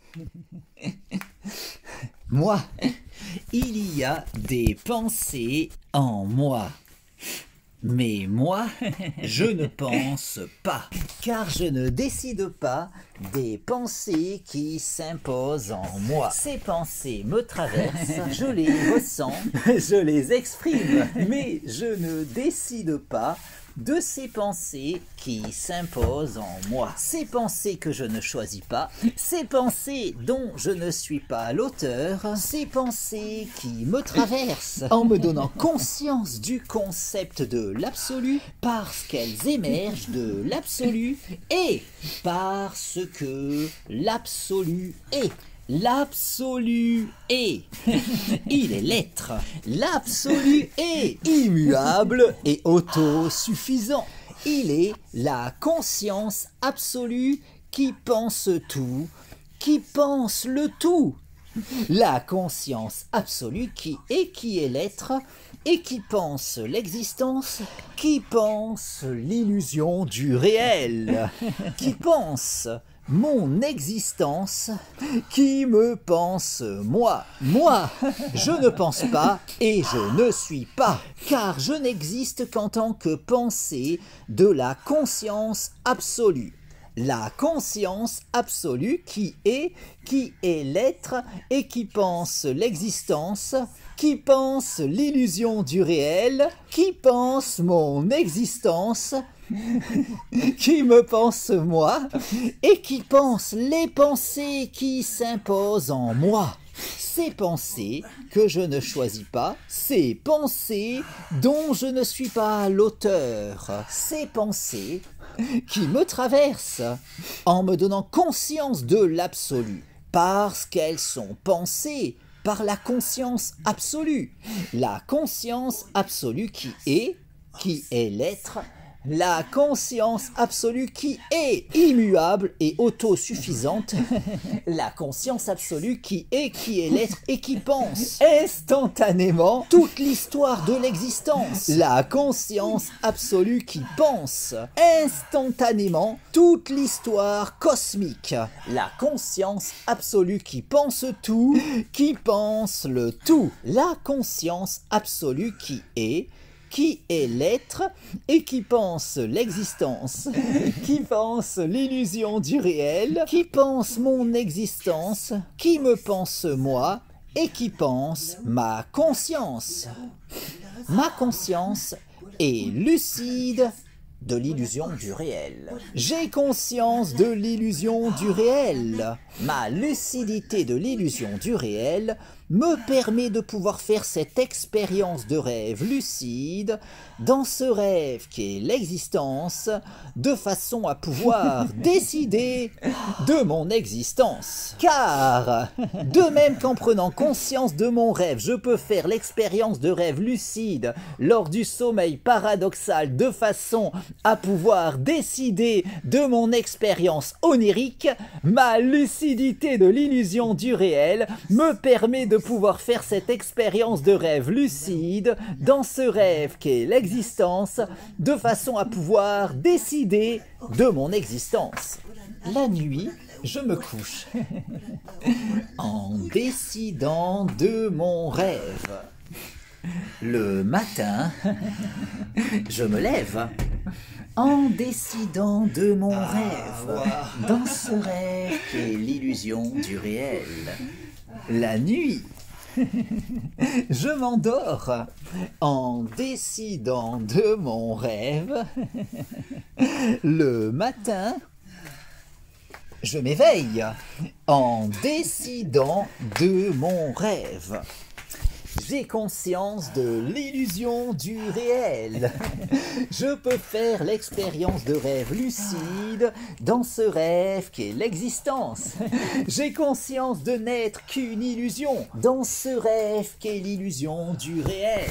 Moi, il y a des pensées en moi. Mais moi, je ne pense pas, car je ne décide pas des pensées qui s'imposent en moi. Ces pensées me traversent, je les ressens, je les exprime, mais je ne décide pas de ces pensées qui s'imposent en moi. Ces pensées que je ne choisis pas, ces pensées dont je ne suis pas l'auteur, ces pensées qui me traversent en me donnant conscience du concept de l'absolu parce qu'elles émergent de l'absolu et parce que l'absolu est. L'absolu est. Il est l'être. L'absolu est immuable et autosuffisant. Il est la conscience absolue qui pense tout, qui pense le tout. La conscience absolue qui est l'être et qui pense l'existence, qui pense l'illusion du réel, qui pense mon existence, qui me pense moi. Moi, je ne pense pas et je ne suis pas, car je n'existe qu'en tant que pensée de la conscience absolue. La conscience absolue qui est l'être et qui pense l'existence, qui pense l'illusion du réel, qui pense mon existence, qui me pense moi et qui pense les pensées qui s'imposent en moi. Ces pensées que je ne choisis pas, ces pensées dont je ne suis pas l'auteur, ces pensées qui me traversent en me donnant conscience de l'absolu, parce qu'elles sont pensées par la conscience absolue. La conscience absolue qui est l'être, la conscience absolue qui est immuable et autosuffisante, la conscience absolue qui est l'être et qui pense instantanément toute l'histoire de l'existence, la conscience absolue qui pense instantanément toute l'histoire cosmique, la conscience absolue qui pense tout, qui pense le tout, la conscience absolue qui est l'être et qui pense l'existence, qui pense l'illusion du réel, qui pense mon existence, qui me pense moi et qui pense ma conscience. Ma conscience est lucide de l'illusion du réel. J'ai conscience de l'illusion du réel. Ma lucidité de l'illusion du réel me permet de pouvoir faire cette expérience de rêve lucide dans ce rêve qui est l'existence, de façon à pouvoir décider de mon existence. Car, de même qu'en prenant conscience de mon rêve, je peux faire l'expérience de rêve lucide lors du sommeil paradoxal de façon à pouvoir décider de mon expérience onirique, ma lucidité de l'illusion du réel me permet de pouvoir faire cette expérience de rêve lucide dans ce rêve qu'est l'existence de façon à pouvoir décider de mon existence. La nuit, je me couche en décidant de mon rêve. Le matin, je me lève en décidant de mon rêve, dans ce rêve qu'est l'illusion du réel. La nuit, je m'endors en décidant de mon rêve. Le matin, je m'éveille en décidant de mon rêve. J'ai conscience de l'illusion du réel. Je peux faire l'expérience de rêve lucide dans ce rêve qu'est l'existence. J'ai conscience de n'être qu'une illusion dans ce rêve qu'est l'illusion du réel.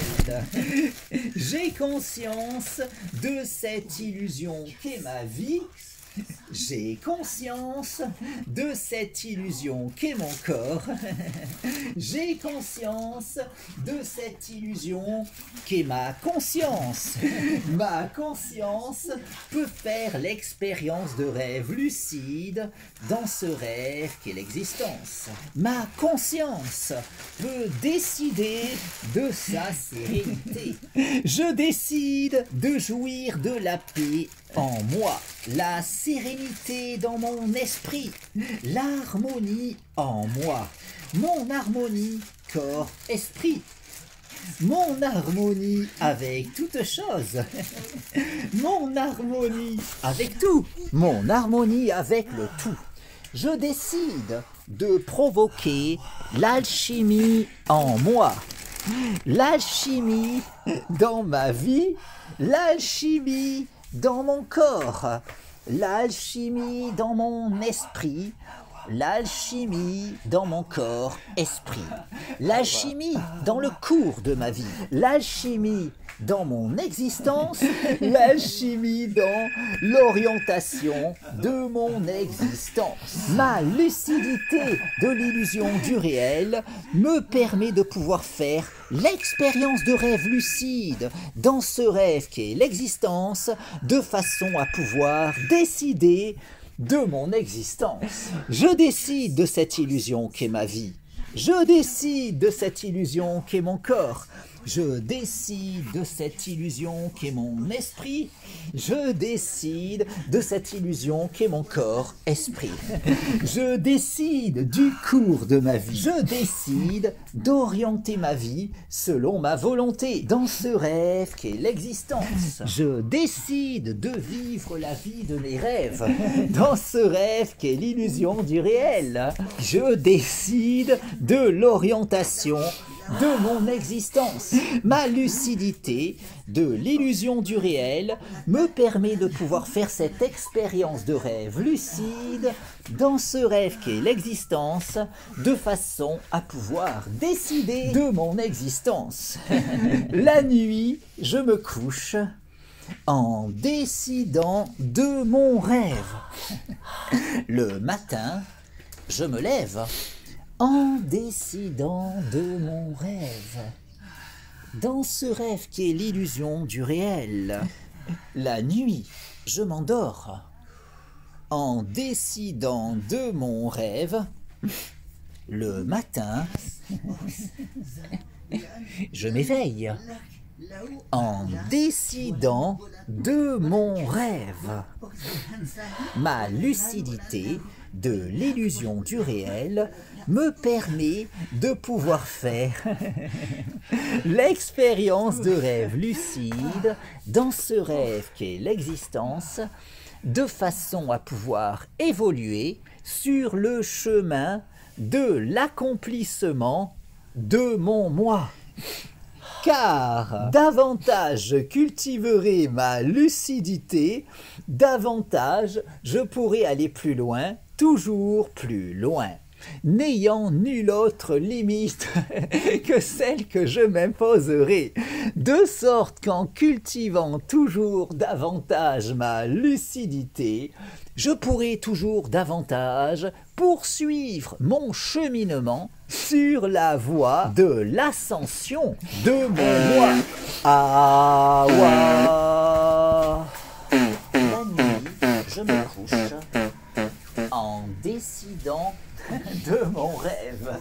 J'ai conscience de cette illusion qu'est ma vie. J'ai conscience de cette illusion qu'est mon corps. J'ai conscience de cette illusion qu'est ma conscience. Ma conscience peut faire l'expérience de rêve lucide dans ce rêve qu'est l'existence. Ma conscience peut décider de sa sérénité. Je décide de jouir de la paix en moi, la sérénité dans mon esprit, l'harmonie en moi, mon harmonie corps-esprit, mon harmonie avec toute chose, mon harmonie avec tout, mon harmonie avec le tout. Je décide de provoquer l'alchimie en moi, l'alchimie dans ma vie, l'alchimie dans mon corps, l'alchimie dans mon esprit, l'alchimie dans mon corps-esprit, l'alchimie dans le cours de ma vie, l'alchimie dans mon existence, l'alchimie dans l'orientation de mon existence. Ma lucidité de l'illusion du réel me permet de pouvoir faire l'expérience de rêve lucide dans ce rêve qu'est l'existence, de façon à pouvoir décider de mon existence. Je décide de cette illusion qu'est ma vie. Je décide de cette illusion qu'est mon corps. Je décide de cette illusion qu'est mon esprit. Je décide de cette illusion qu'est mon corps-esprit. Je décide du cours de ma vie. Je décide d'orienter ma vie selon ma volonté dans ce rêve qu'est l'existence. Je décide de vivre la vie de mes rêves dans ce rêve qu'est l'illusion du réel. Je décide de l'orientation de mon existence. Ma lucidité de l'illusion du réel me permet de pouvoir faire cette expérience de rêve lucide dans ce rêve qu'est l'existence, de façon à pouvoir décider de mon existence. La nuit, je me couche en décidant de mon rêve. Le matin, je me lève en décidant de mon rêve, dans ce rêve qui est l'illusion du réel. La nuit, je m'endors en décidant de mon rêve. Le matin, je m'éveille en décidant de mon rêve. Ma lucidité de l'illusion du réel me permet de pouvoir faire l'expérience de rêve lucide dans ce rêve qu'est l'existence, de façon à pouvoir évoluer sur le chemin de l'accomplissement de mon moi. Car davantage je cultiverai ma lucidité, davantage je pourrai aller plus loin, toujours plus loin, n'ayant nulle autre limite que celle que je m'imposerai, de sorte qu'en cultivant toujours davantage ma lucidité, je pourrai toujours davantage poursuivre mon cheminement sur la voie de l'ascension de mon moi. Awa. La nuit, je me couche en décidant de mon rêve.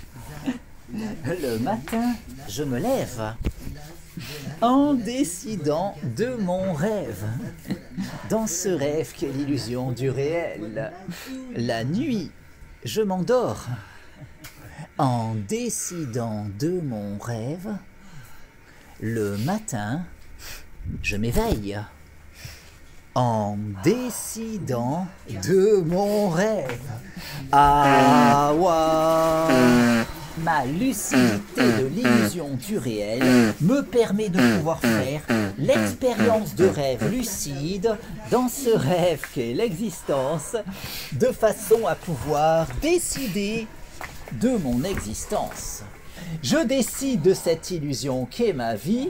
Le matin, je me lève en décidant de mon rêve, dans ce rêve qu'est l'illusion du réel. La nuit, je m'endors en décidant de mon rêve. Le matin, je m'éveille en décidant de mon rêve. Awa. Ma lucidité de l'illusion du réel me permet de pouvoir faire l'expérience de rêve lucide dans ce rêve qu'est l'existence, de façon à pouvoir décider de mon existence. Je décide de cette illusion qu'est ma vie.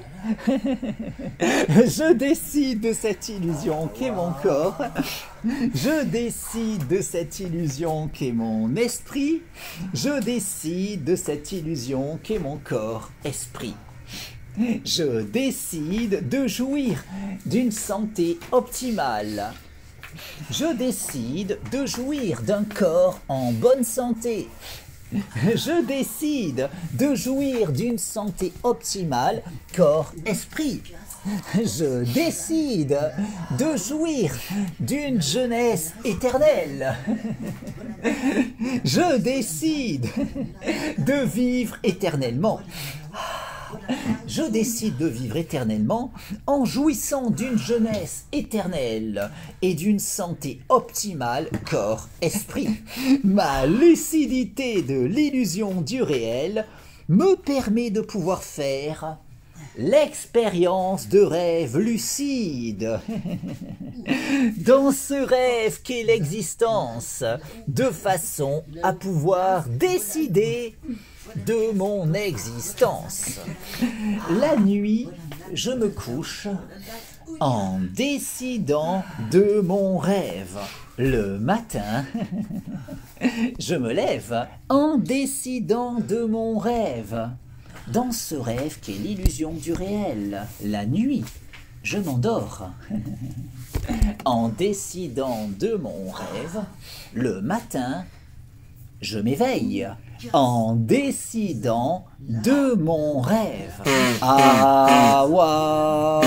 Je décide de cette illusion qu'est mon corps. Je décide de cette illusion qu'est mon esprit. Je décide de cette illusion qu'est mon corps-esprit. Je décide de jouir d'une santé optimale. Je décide de jouir d'un corps en bonne santé. Je décide de jouir d'une santé optimale, corps-esprit. Je décide de jouir d'une jeunesse éternelle. Je décide de vivre éternellement. Je décide de vivre éternellement en jouissant d'une jeunesse éternelle et d'une santé optimale corps-esprit. Ma lucidité de l'illusion du réel me permet de pouvoir faire l'expérience de rêve lucide. Dans ce rêve qu'est l'existence, de façon à pouvoir décider de mon existence. La nuit, je me couche en décidant de mon rêve. Le matin, je me lève en décidant de mon rêve. Dans ce rêve qu'est l'illusion du réel, la nuit, je m'endors. En décidant de mon rêve, le matin, je m'éveille. En décidant de mon rêve. Ah, wa.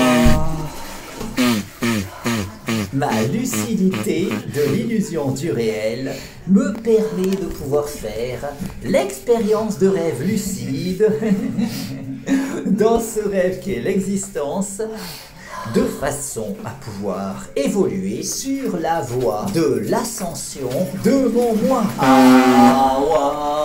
Ma lucidité de l'illusion du réel me permet de pouvoir faire l'expérience de rêve lucide dans ce rêve qu'est l'existence, de façon à pouvoir évoluer sur la voie de l'ascension de mon moi. Ah, wa.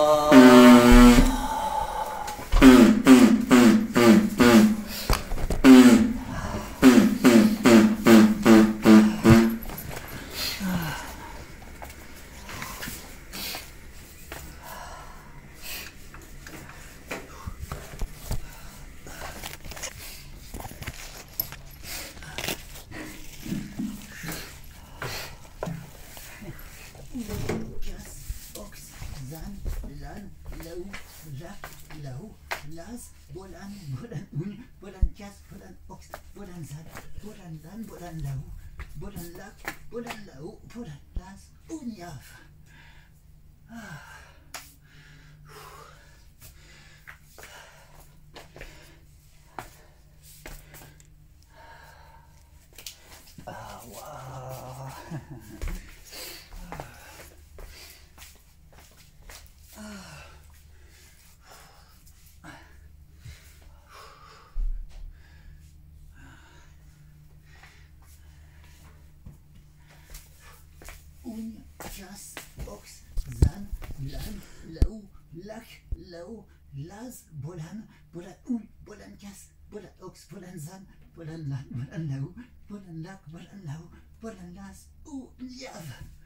Jas, Ox, Zan, Lan, Laou, Lak, Lao, Laz, Bolan, Bolan Oul, Bolan Kas, Bolan Ox, Bolan Zan, Bolan Lan, Bolan Laou, Bolan Lak, Bolan Lao, Bolan Laz, Ou, Liav.